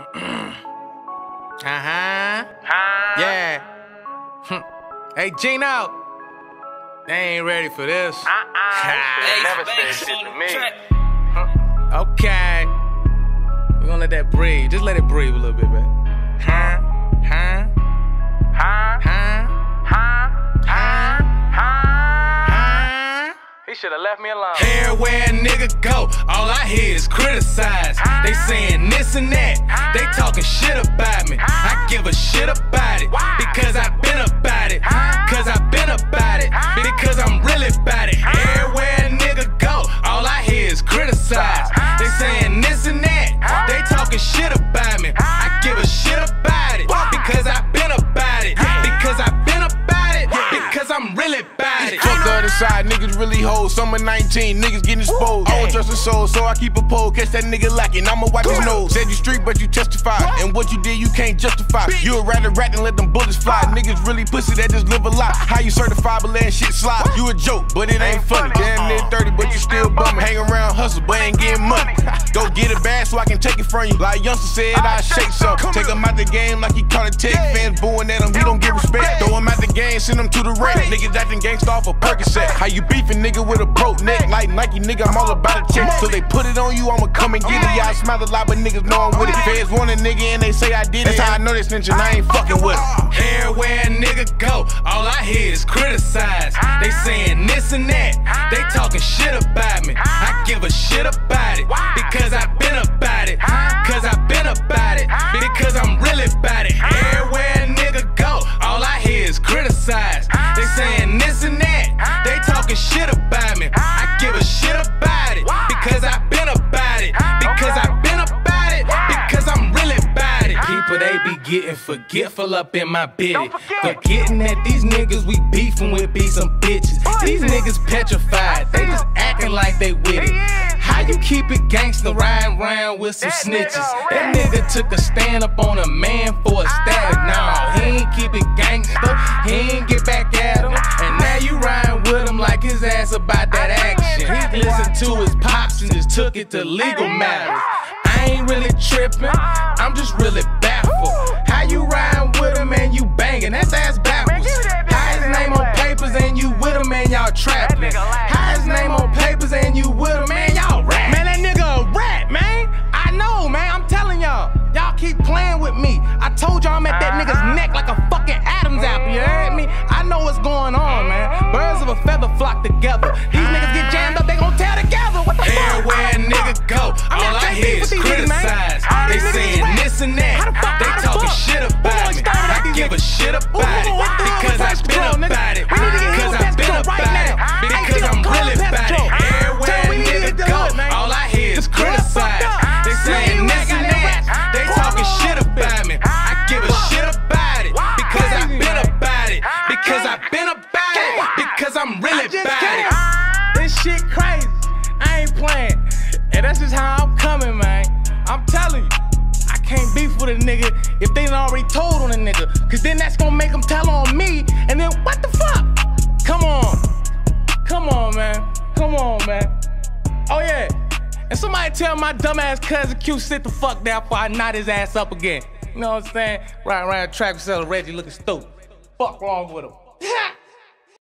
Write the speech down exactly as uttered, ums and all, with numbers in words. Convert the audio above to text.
Uh-huh. Huh? Yeah. Hey, Gino. They ain't ready for this. Uh-uh. They never say shit to me. Okay. We're gonna let that breathe. Just let it breathe a little bit, baby. Huh? Huh? Huh? Huh? Huh? Huh? Huh? He should've left me alone. Everywhere a nigga go, all I hear is criticize. They saying this and that. They talking shit about me. I give a shit about it. Because I've been about it. Cause I've been about it. Because I'm really about it. Everywhere a nigga go, all I hear is criticize. They saying this and that. They talking shit about me. I give a shit about it. Because I've been about it. Because I've been about it. Because I'm really about it. Fuck the other side, niggas really hold. Summer nineteen, niggas getting exposed. I don't trust a soul, so I keep a pole. Catch that nigga lacking, I'ma wipe his nose. Said you street, but you testify. And what you did, you can't justify. You a rather rat and let them bullets fly. Niggas really pussy that just live a lie. How you certified but letting shit slide? You a joke, but it ain't funny. Damn near thirty, but you still bumming. Hang around, hustle, but ain't getting money. Go get it bad so I can take it from you. Like Youngster said, I shake some. Take him out the game like he caught a tick. Fans booing at him, he don't get respect. Throw him out the game, send him to the rack. Niggas acting gangsta off a Percocet. How you beefing, nigga, with a broke neck? Like Nike, nigga, I'm all about a check. So they put it on you, I'ma come and get it. Y'all smile a lot, but niggas know I'm with it. Feds want a nigga and they say I did it. That's how I know they snitching, I ain't fucking with them. Everywhere a nigga go, all I hear is criticize. They saying this and that. They talking shit about me. I give a shit about it. Because I've been about it. Cause I've been about it. Because I'm really about it. Everywhere a nigga go, all I hear is criticize. They saying this and that. They talking shit about me. I give a shit about it. Because I've been about it. Because I've been about it. Because I'm really about it. People, they be getting forgetful up in my biddy. Forgetting that these niggas we beefing with be some bitches. These niggas petrified. They just acting like they with it. How you keep it gangsta riding around with some snitches? That nigga took a stand up on a man for a static. Nah, he ain't keep it gangsta. He ain't get back at him. And now you riding with him like his ass about that action. He listened to his pops and just took it to legal matters. I ain't really tripping, I'm just really baffled. How you riding with him and you banging? That's ass backwards. How his name on papers and you with him and y'all trapping? How his name on papers and you with him and y'all rap? Man, that nigga a rat, man. I know, man, I'm telling y'all. Y'all keep playing with me. I told y'all I'm at that nigga's neck like a fucking Adam's apple, you heard me? I know what's going on, man. Birds of a feather flock together. These niggas get jammed up, they gon' tear together. What the fuck? Everywhere a nigga go, all I hear is criticize. They saying this and that. They talking shit about me. I give a shit about it. Because I've been about it. Because I've been about it. Because I'm really about it. Everywhere a nigga go, all I hear is criticize. They saying this and that. They talking shit about me. I give a shit about it. Because I've been about it. Because I've been about it. Because I'm really about it. This shit crazy. I ain't playing. And that's just how I'm coming, man. I'm telling you. I can't beef with a nigga if they done already told on a nigga. Cause then that's gonna make them tell on me. And then what the fuck? Come on. Come on, man. Come on, man. Oh yeah. And somebody tell my dumbass cousin Q sit the fuck down before I knot his ass up again. You know what I'm saying? Riding around the track with Reggie looking stupid. Fuck wrong with him.